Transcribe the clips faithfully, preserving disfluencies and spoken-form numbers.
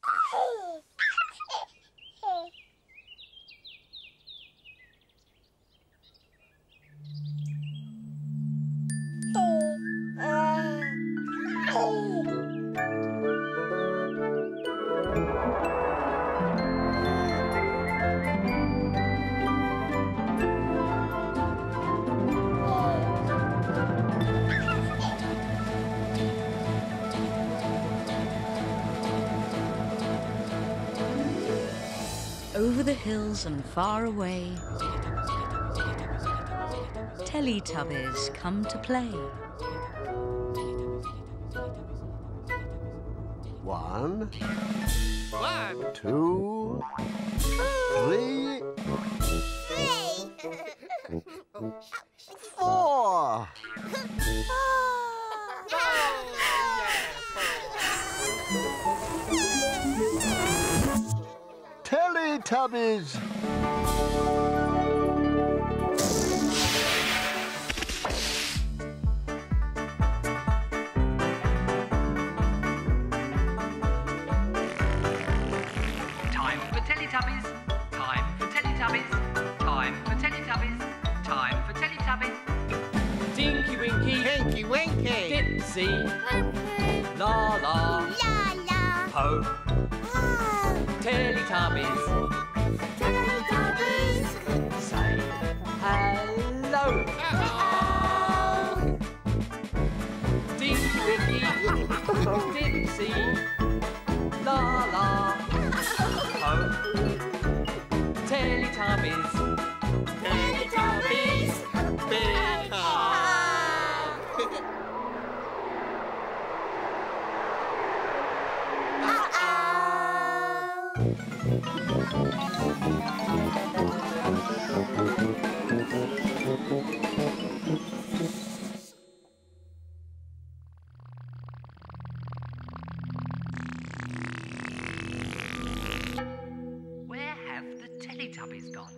Over the hills and far away, Teletubbies come to play. One, One, two, three, Three. four. Teletubbies. Time for Teletubbies. Time for Teletubbies. Time for Teletubbies. Time for Teletubbies. Tinky Winky, Tinky Winky. Dipsy, Laa-Laa, Laa-Laa. Po, Oh. Teletubbies. Teletubbies. Say hello. Tinky Winky, Dipsy, Laa-Laa, Po, Teletubbies. Teletubbies. Big Where have the Teletubbies gone?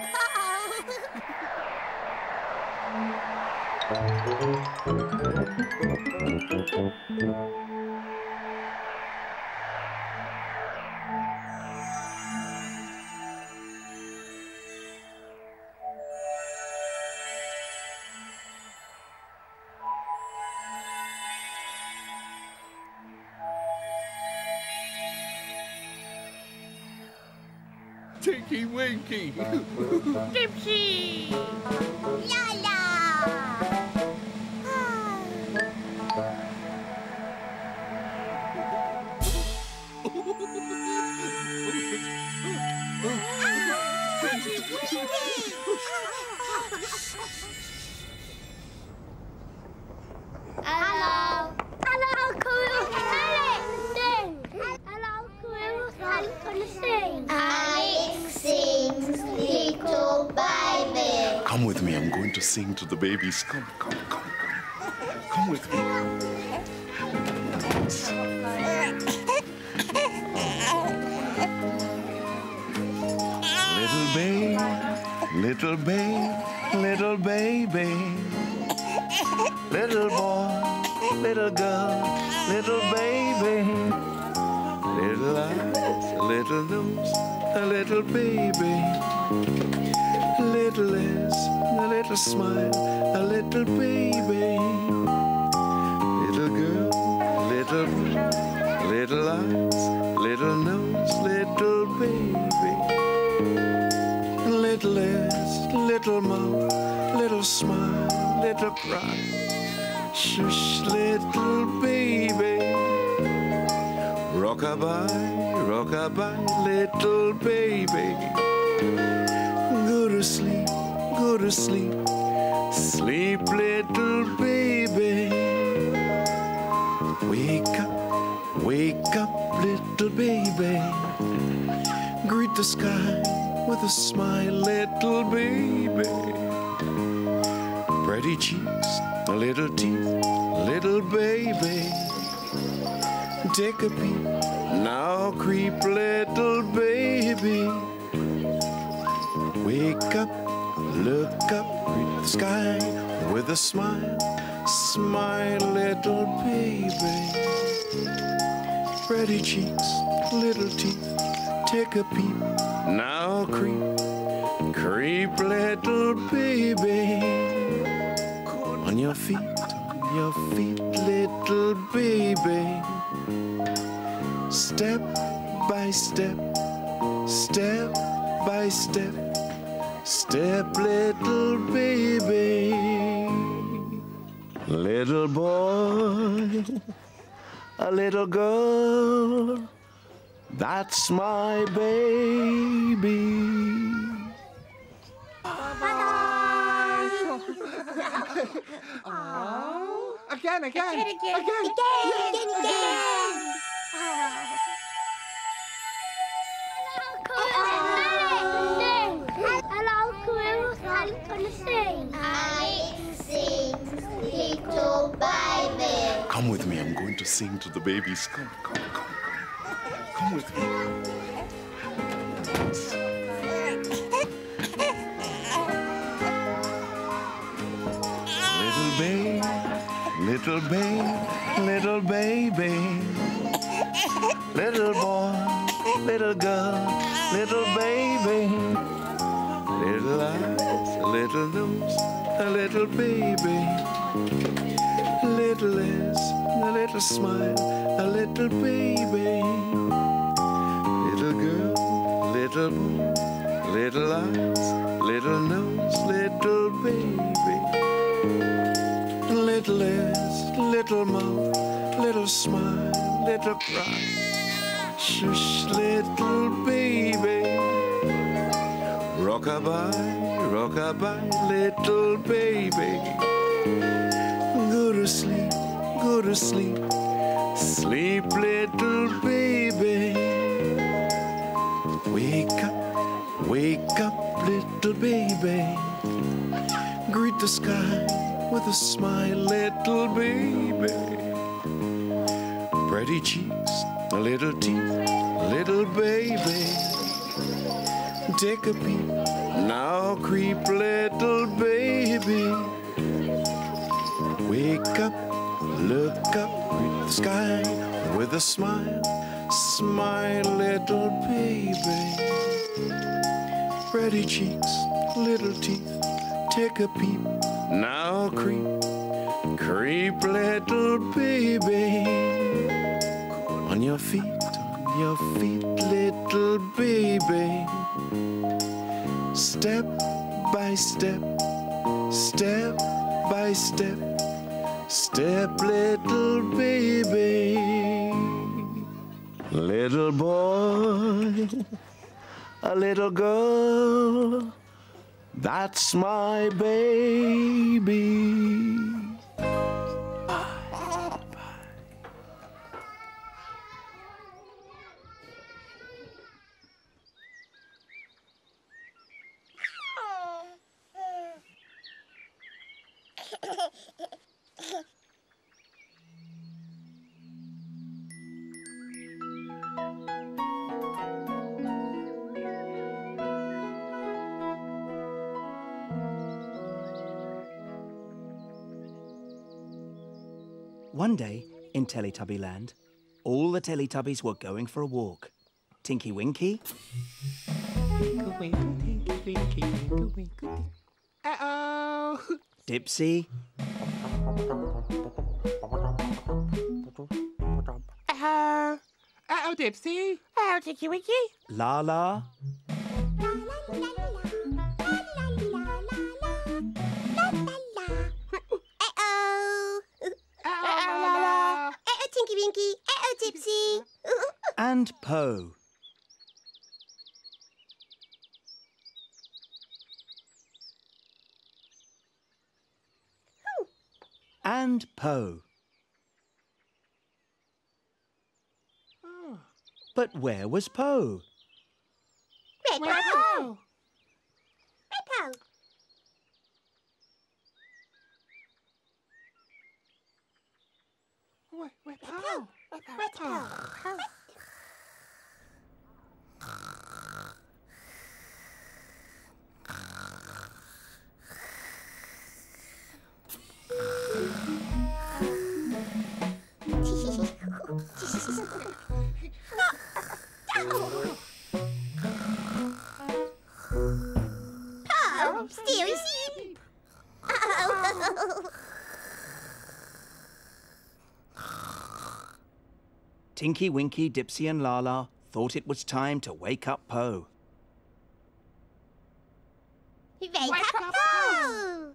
Tinky Winky. Dipsy! Laa-Laa! Hello. Hello, Cool. Alex, sing. Hello, Cool. Alex gonna sing. Alex sings Little Baby. Come with me, I'm going to sing to the babies. Come, come, come, come. Come with me. Little baby, little baby, little baby. Little boy, little girl, little baby. Little eyes, a little nose, a little baby. Little lips, a little smile, a little baby. Little girl, little boy, little eyes, little nose, little baby. Little lips, little mouth, little smile, little cry. Shush, little baby. Rockabye, rockabye, little baby. Go to sleep, go to sleep, sleep, little baby. Wake up, wake up, little baby. Greet the sky with a smile, little baby. Pretty cheeks, little teeth, little baby. Take a peek, now creep, little baby. Wake up, look up, greet the sky with a smile, smile, little baby. Pretty cheeks, little teeth, take a peep, now creep, creep, little baby. On your feet, on your feet, little baby. Step by step, step by step, step, little baby. Little boy, a little girl, that's my baby. Oh. Again, again, Again, again, again, again, again, again. Hello, Cool. Alex gonna sing. Alex sings Little Baby. Come with me, I'm going to sing to the babies. Come, come, come, come. Come with me. Little baby, little baby, little baby. Little boy, little girl, little baby. Little eyes, a little nose, a little baby. Little lips, a little smile, a little baby. Little girl, little boy, little eyes, little nose, little baby. Little lips, little mouth, little smile, little cry. Shush, little baby. Rockabye, rockabye, little baby. Go to sleep, go to sleep, sleep, little baby. Wake up, wake up, little baby. Greet the sky with a smile, little baby. Pretty cheeks, a little teeth, little baby. Take a peek, Now creep, little baby. Wake up, look up at the sky with a smile. Smile, little baby. Pretty cheeks, little teeth, take a peep. Now creep, creep, little baby. On your feet, on your feet, little baby. Step by step, step by step, step, little baby. Little boy, a little girl, that's my baby. One day, in Teletubby Land, all the Teletubbies were going for a walk. Tinky Winky, Winkle, winkle, tinky, winky, winkle, winkle. Uh-oh! Dipsy, Uh-oh! Uh-oh, Dipsy! Uh-oh, Tinky Winky! Laa-Laa, Tinky Winky, uh-oh, Dipsy. and Po. And Po. Oh. But where was Po? Red Where's Po. Po? Red Po. Where, where Po? Red Po. Oh, still asleep. Uh-oh. Tinky Winky, Dipsy and Laa-Laa thought it was time to wake up Po. Wake up, Po.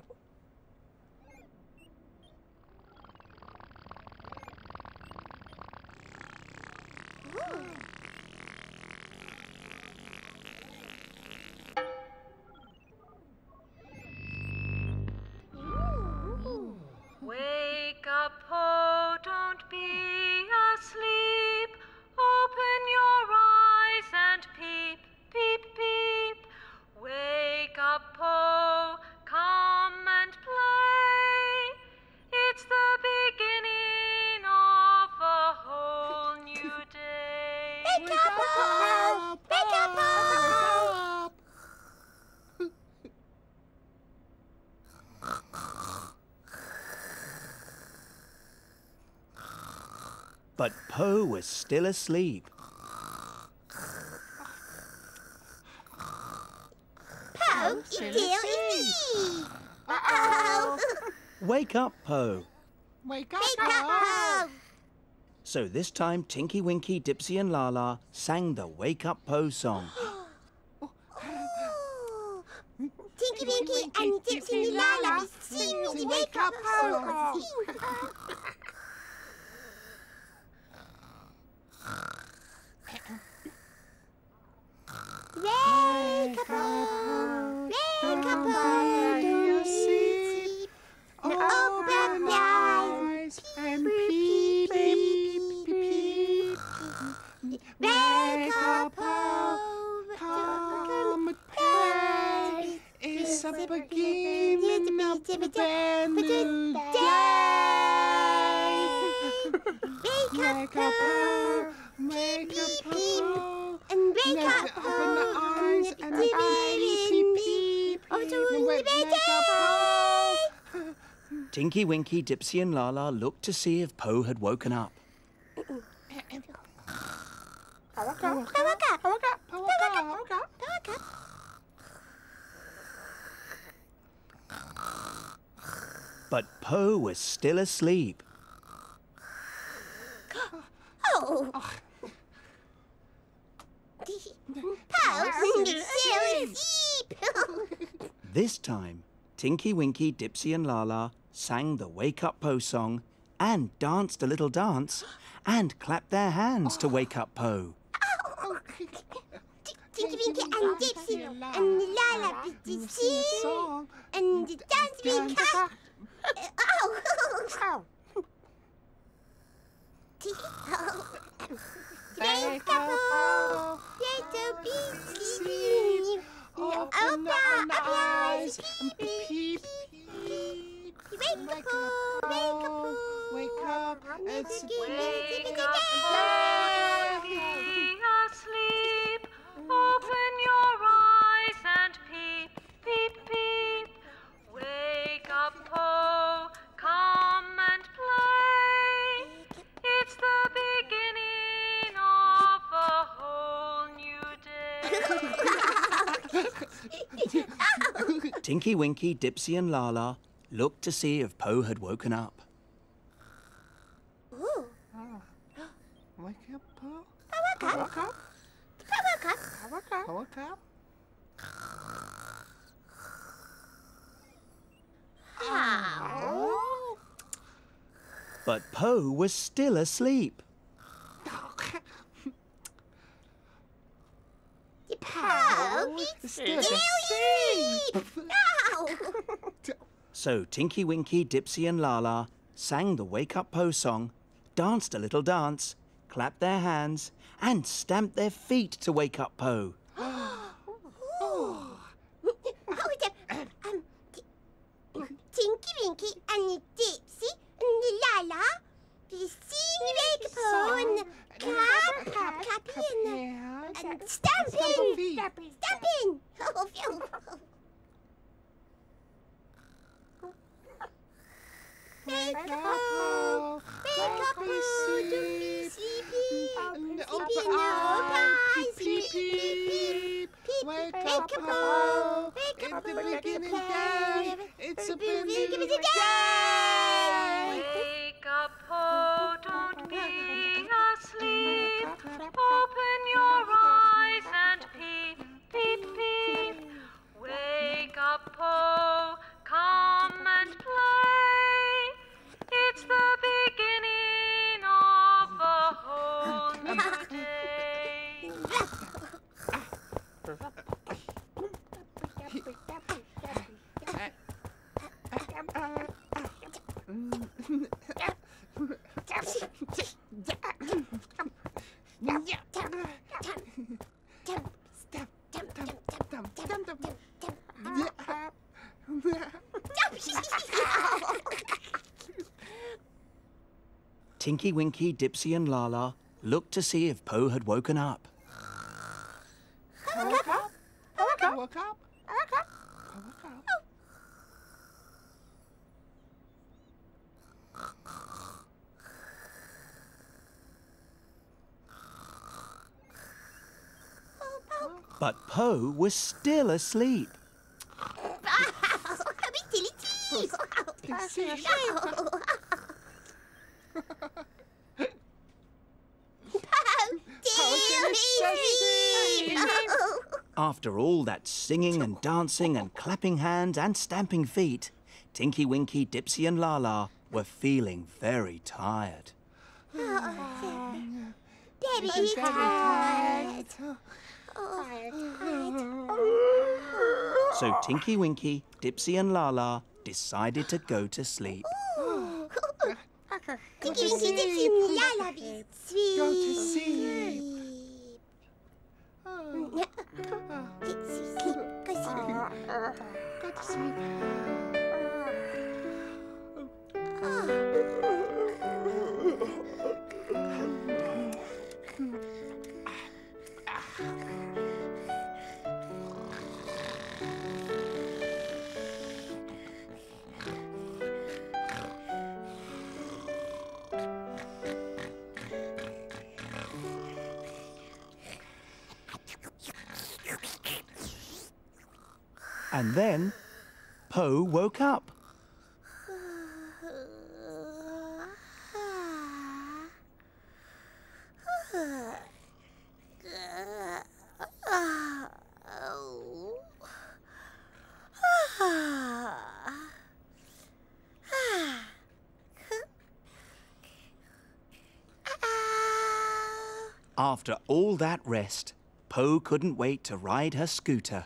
Wake up, Po, don't be asleep. Open your eyes and peep, peep, peep. Wake up, Po, come and play. It's the beginning of a whole new day. Wake up, Po. Wake up, Po. But Po was still asleep. Po, still asleep. Uh-oh. Wake up, Po. Wake up, Wake up, Po. So this time, Tinky Winky, Dipsy and Laa-Laa sang the Wake Up Po song. Tinky Winky and Dipsy and Laa-Laa sing the Wake Up Po. Wake up, Po. Wake up, Po. Don't sleep. Open your eyes and peep, peep, peep. Wake up, Po. Come and play. It's the beginning of a brand new day. Wake up, Po. Wake up, Po. And wake Let's up, open the Po. eyes and peep, peep. Tinky Winky, Dipsy and Laa-Laa looked to see if Po had woken up. But Po was still asleep. Oh. Po's still asleep. This time, Tinky Winky, Dipsy and Laa-Laa sang the Wake Up Po song and danced a little dance and clapped their hands to wake up Po. Tinky Winky and Dipsy and Laa-Laa did sing and the dance wake up. Oh. Wake up, oh, little bee sleeping. Open up your eyes, peep, peep, peep. Wake up, oh, wake up, oh, wake up, it's Wake up, baby, asleep. Open your eyes and peep, peep, peep. Wake up, Po, come and play. It's the beginning of a whole new day. Tinky Winky, Dipsy and Laa-Laa looked to see if Po had woken up. Ooh. Wake up, Po. Wake up. Wake up. Wake up. Wake up. Wake up. Oh. But Po was still asleep. Po is still asleep. No. So Tinky Winky, Dipsy and Laa-Laa sang the Wake Up Po song, danced a little dance, clapped their hands and stamped their feet to wake up Po. Oh, the, um, Tinky Winky and Dipsy and Laa-Laa, the sing wake Po and clap, clap, clapping and, and stamping, stamping. Oh, phew. Wake up, Po, wake up, Po, don't be sleepy. And Sleepy open in your eyes, eyes, peep, peep, peep, peep. Wake Wake up, up, Po. Po, wake It's up, the Po, beginning play. day. It's a Beginning beginning day. day. Wake up, Po, don't be asleep. Open your eyes and peep, peep, peep. Wake up, Po, come and play. It's the beginning of a whole new day. Tinky Winky, Dipsy and Laa-Laa looked to see if Po had woken up. Wake up. Wake up. Wake up. Wake up. But Po was still asleep. After all that singing and dancing and clapping hands and stamping feet, Tinky Winky, Dipsy and Laa-Laa were feeling very tired. Baby, tired. So Tinky Winky, Dipsy and Laa-Laa decided to go to sleep. Tinky Winky, Dipsy and Laa-Laa, be sweet. Go to sleep. Dipsy, sleep. Go sleep. Go to sleep. And then Po woke up. After all that rest, Po couldn't wait to ride her scooter.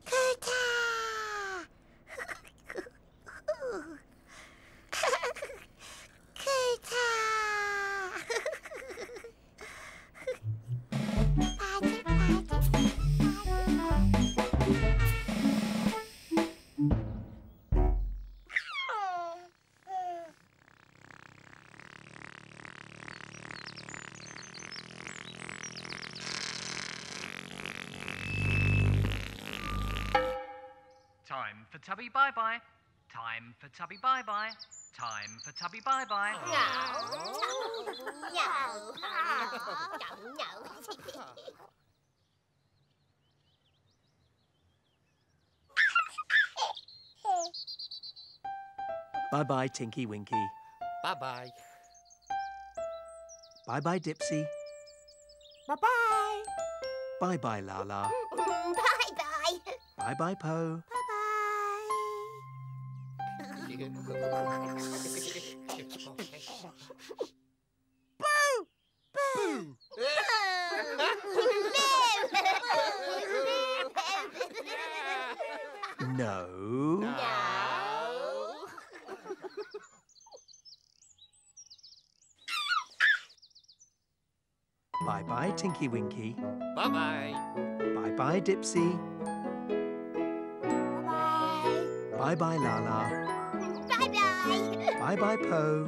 Time for Tubby bye-bye. Time for Tubby bye-bye. Time for Tubby bye-bye. No. No. No. No. Bye-bye, Tinky Winky. Bye-bye. Bye-bye, Dipsy. Bye-bye. Bye-bye, Laa-Laa. Bye-bye. Bye-bye, Po. No. Bye-bye, Tinky Winky. Bye-bye. Bye-bye, Dipsy. Bye. Bye-bye, Laa-Laa. Bye-bye. Bye-bye, Po.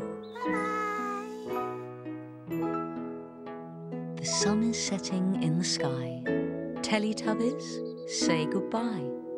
The sun is setting in the sky. Teletubbies, say goodbye.